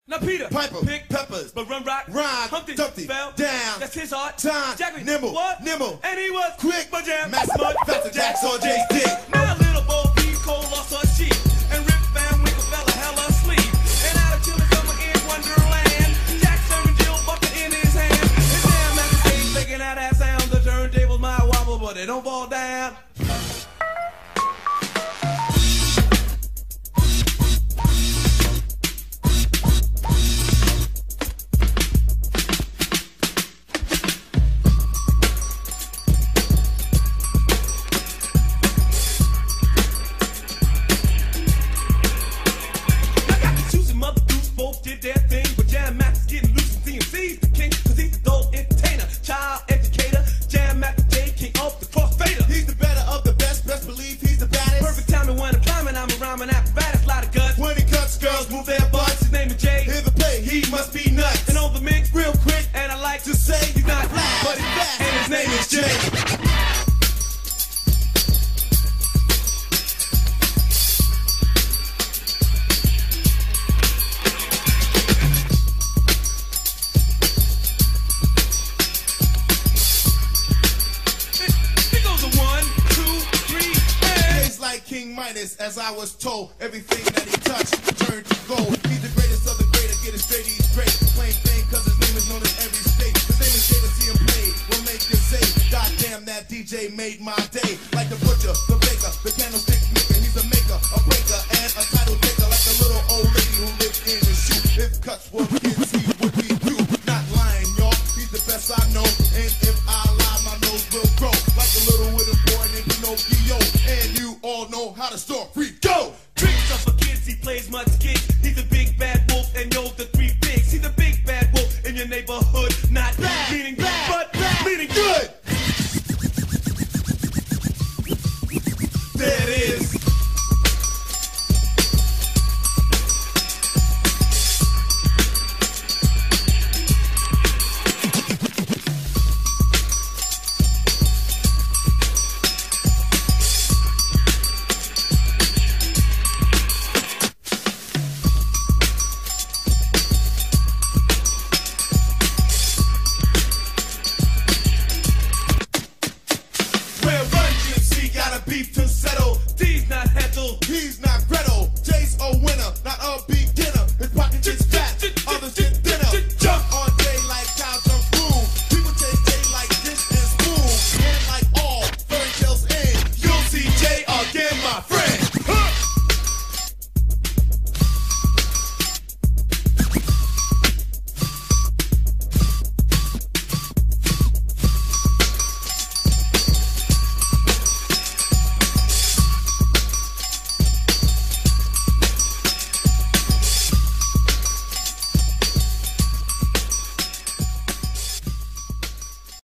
Now Peter, Piper, pick peppers, but run rock, rhyme, Humpty, Dumpty, fell down, that's his heart. time, Jackie, nimble, what? nimble, And he was quick, but jam, mass mud, faster, Jack's on Jay's dick. Now little Bo Peep Cole lost her sheep, and Rip Van Winkle fell a hell asleep. And out of the summer in Wonderland, Jack serving Jill bucket in his hand. And jam at the stage making that sound. The turntables might wobble, but they don't fall down. Did their thing, but Jam Max getting loose and CMC's the king, cause he's the adult entertainer, child educator, Jam Max J, king of the crossfader. He's the better of the best, best believe he's the baddest. Perfect timing when I'm climbing, I'm a rhyming apparatus, lot of guts. When he cuts, girls move their butts. His name is Jay, hear the play, he must be nuts. And on the mix, real quick, and I like to say, he's not black, but he's fast, and his name is Jay. King Midas, as I was told, everything that he touched turned to gold.